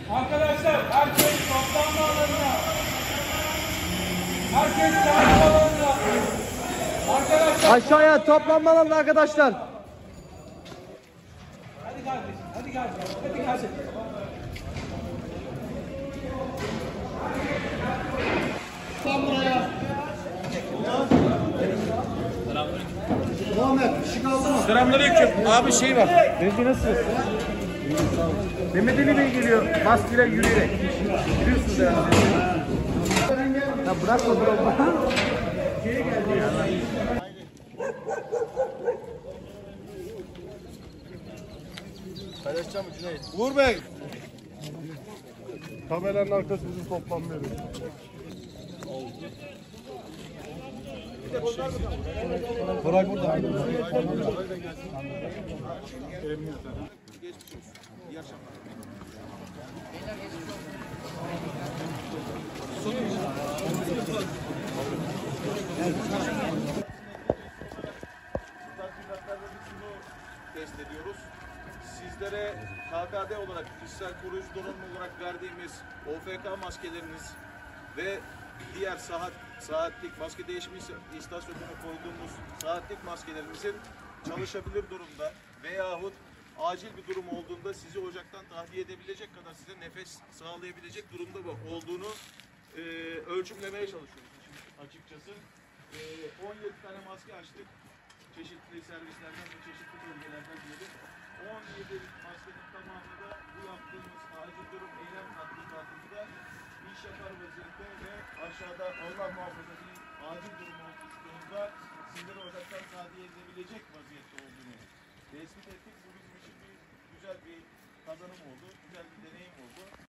Arkadaşlar herkes toplanma alanına. Herkes kendi alanına. Arkadaşlar Aşağıya toplanma alanına arkadaşlar. hadi kardeşim, hadi kardeşim, hadi kardeşim. Tam buraya. Muhammed, bir şey kaldı mı? Selamünaleyküm. Abi şey var. Benzi nasılsınız? Mehmet Ali Bey geliyor. Maskeyle yürüyerek. Biliyorsunuz herhalde. Ya bırakma bırakma. Paylaşacağım mı Cüneyt? Uğur Bey. Kameranın arkası bizim toplanmıyor. Koray burada. Test ediyoruz. Sizlere KKD olarak, kişisel koruyucu donanım olarak verdiğimiz OFK maskeleriniz ve diğer saatlik maske değişimi istasyonuna koyduğumuz saatlik maskelerimizin çalışabilir durumda veyahut acil bir durum olduğunda sizi ocaktan tahliye edebilecek kadar size nefes sağlayabilecek durumda olduğunu ölçümlemeye çalışıyoruz açıkçası. 17 tane maske açtık. Çeşitli servislerden ve çeşitli bölgelerden diyelim. 17 maskenin tamamı da bu yaptığımız acil durum eylem tatbikatında iş yapar vaziyette ve aşağıda Allah muhafaza bir acil durum olduğunda sizleri ocaktan tahliye edebilecek vaziyette olduğunu tespit ettik. Bu bizim için güzel bir kazanım oldu, güzel bir deneyim oldu.